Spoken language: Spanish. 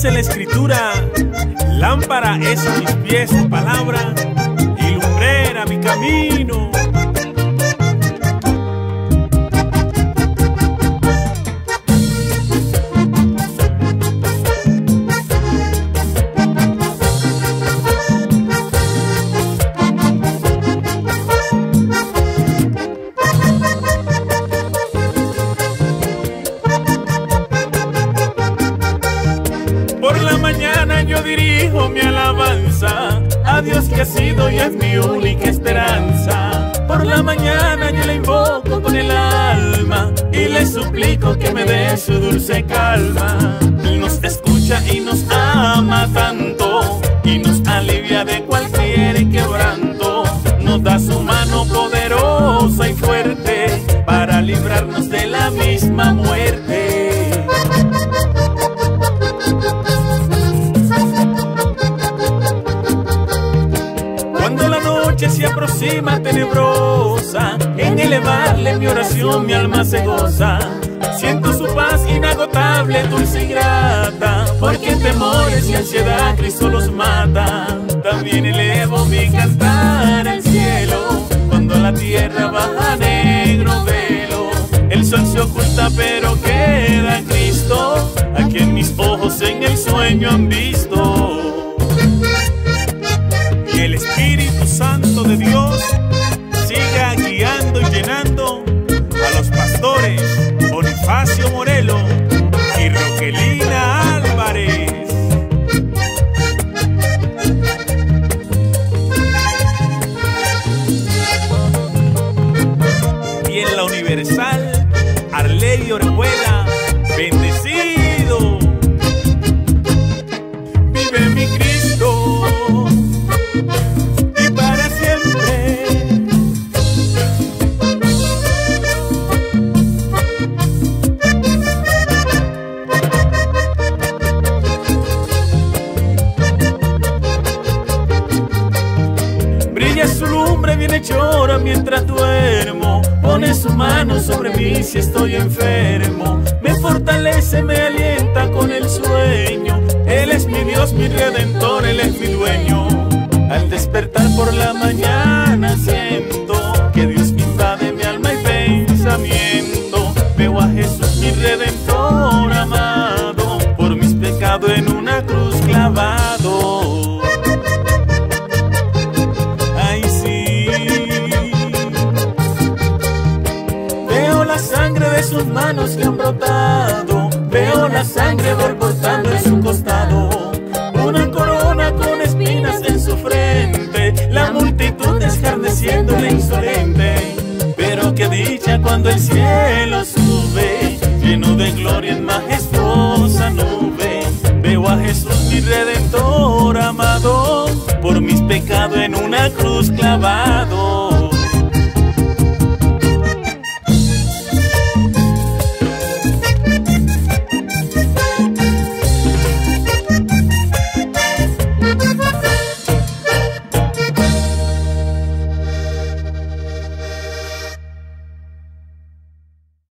Dice la Escritura: lámpara es a mis pies tu palabra y lumbrera mi camino. Por la mañana yo dirijo mi alabanza a Dios que ha sido y es mi única esperanza. Por la mañana yo le invoco con el alma y le suplico que me dé su dulce calma. Él nos escucha y nos ama tanto y nos alivia de cualquier quebranto. Nos da su mano poderosa y fuerte para librarnos de la misma muerte. Cuando la noche se aproxima tenebrosa, en elevarle mi oración mi alma se goza. Siento su paz inagotable, dulce y grata, porque temores y ansiedad Cristo los mata. También elevo mi cantar al cielo, cuando la tierra baja negro velo. El sol se oculta pero queda Cristo, a quien mis ojos en el sueño han visto. Que el Espíritu Santo de Dios siga guiando y llenando a los pastores Bonifacio Morelo y Roquelina Álvarez. Y en la Universal, Arley Orejuela, bendecido. Vive mi Cristo y para siempre. Brilla su lumbre, viene llora mientras duermo. Pone su mano sobre mí si estoy enfermo. Me fortalece, me alienta con el sueño. Él es mi Dios, mi Redentor, Él es mi dueño. Al despertar por la mañana siento que Dios invade mi alma y pensamiento. Veo a Jesús, mi Redentor amado, por mis pecados en una cruz clavado. Ay, sí. Veo la sangre de sus manos que han brotado. Veo la sangre borboteando en su costado. Una corona con espinas en su frente. La multitud escarneciéndole insolente. Pero qué dicha cuando el cielo sube, lleno de gloria en majestuosa nube. Veo a Jesús, mi Redentor amado, por mis pecados en una cruz clavado.